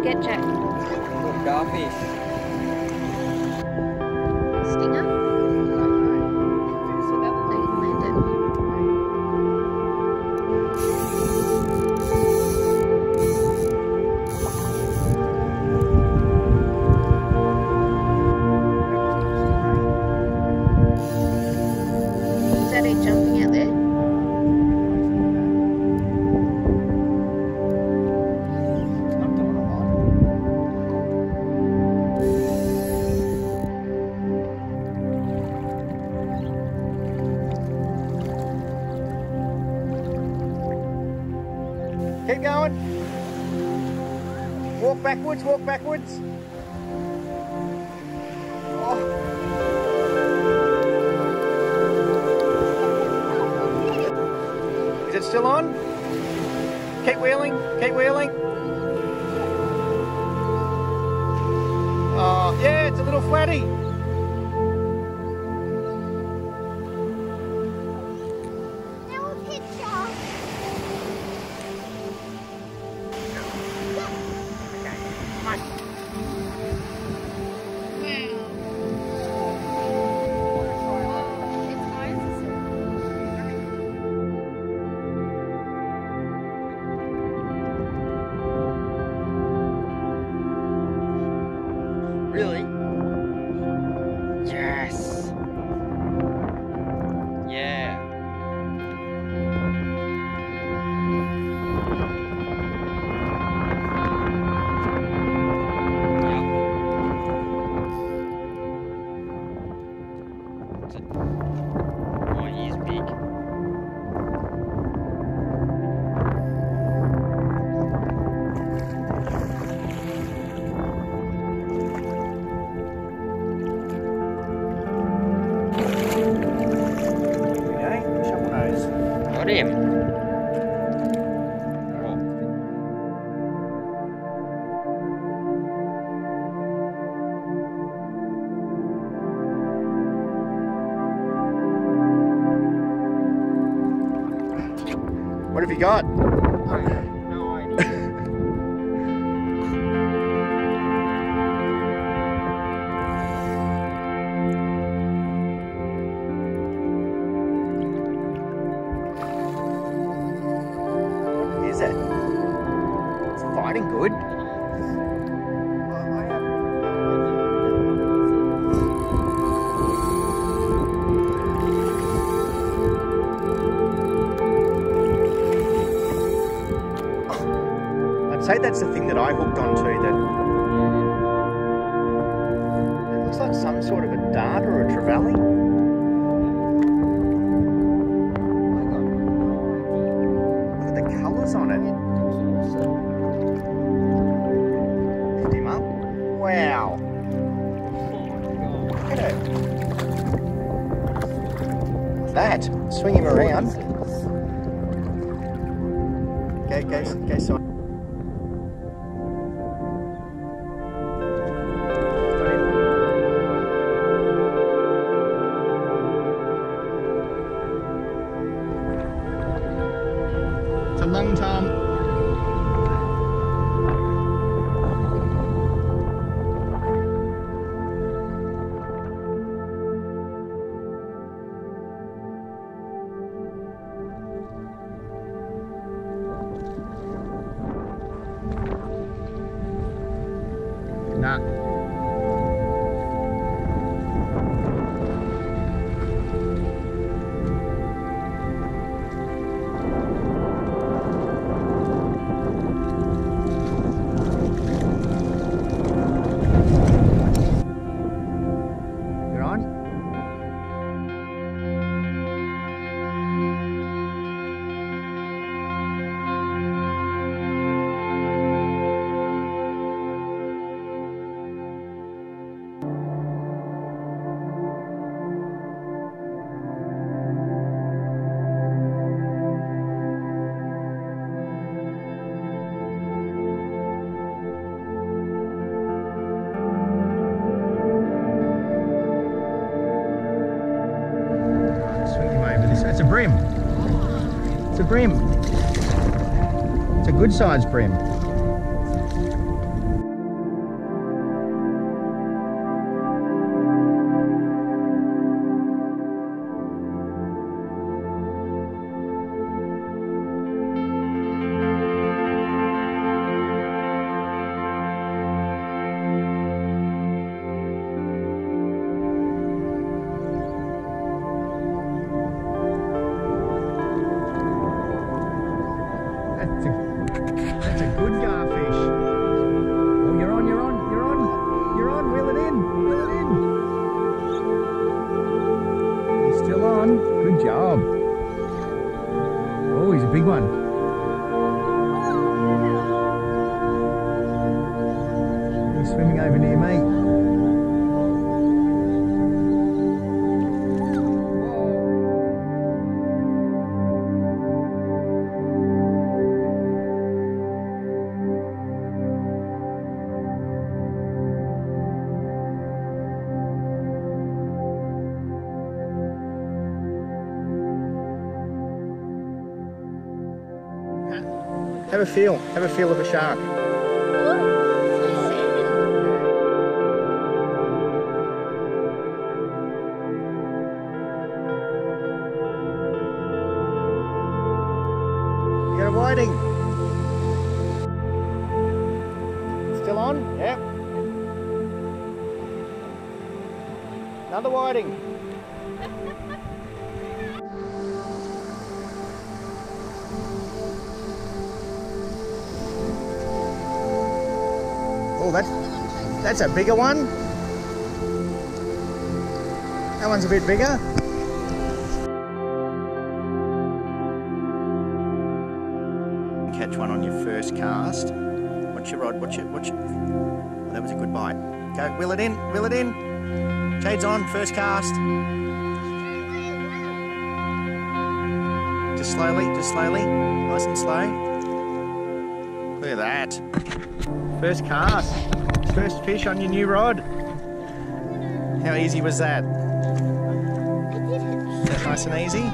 you get, Jack? Little garfish. Stinger? So you can land it. Is that it jumping out there? Keep going. Walk backwards, walk backwards. Oh. Is it still on? Keep wheeling, keep wheeling. Oh, yeah, it's a little flatty. Really? Yes. Yeah. Oh, he is big. Got him. Oh. What have you got? No idea. Is it? It's fighting good. I'd say that's the thing that I hooked onto, that it looks like some sort of a dart or a trevally. Colours on it. Lift him up. Wow. Look at it. What's that? Swing him around. Go side. It's a long time. Nah. You're on? Swing him over this. It's a brim. It's a brim. It's a good sized brim. That's a good garfish. Oh, you're on. Wheel it in. He's still on. Good job. Oh, he's a big one. He's swimming over near me. Have a feel of a shark. You got a whiting. Still on? Yep. Another whiting. Oh, that's a bigger one. That one's a bit bigger. Catch one on your first cast. Watch your rod, watch it. Oh, that was a good bite. Go, wheel it in. Jade's on, first cast. Just slowly. Nice and slow. Look at that. First cast, first fish on your new rod. How easy was that? Is that nice and easy?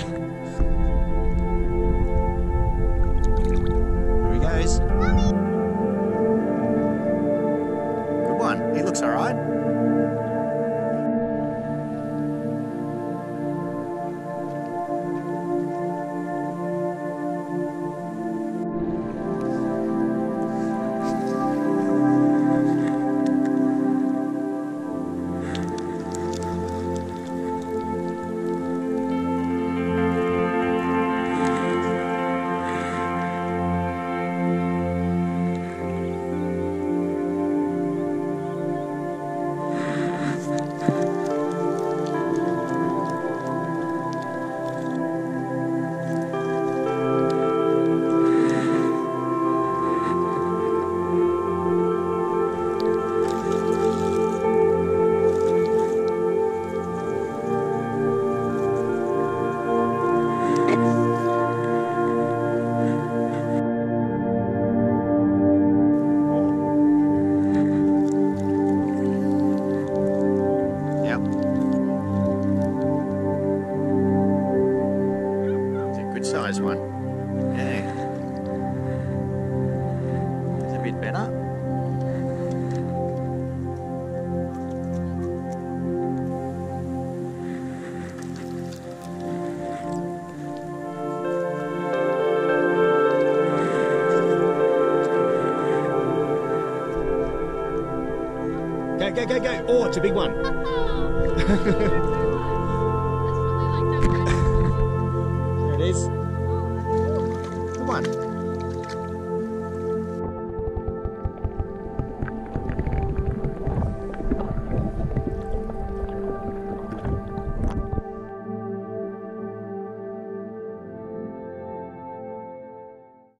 There he goes. Good one, he looks all right. Size one. Yeah. It's a bit better. Go. Oh, it's a big one.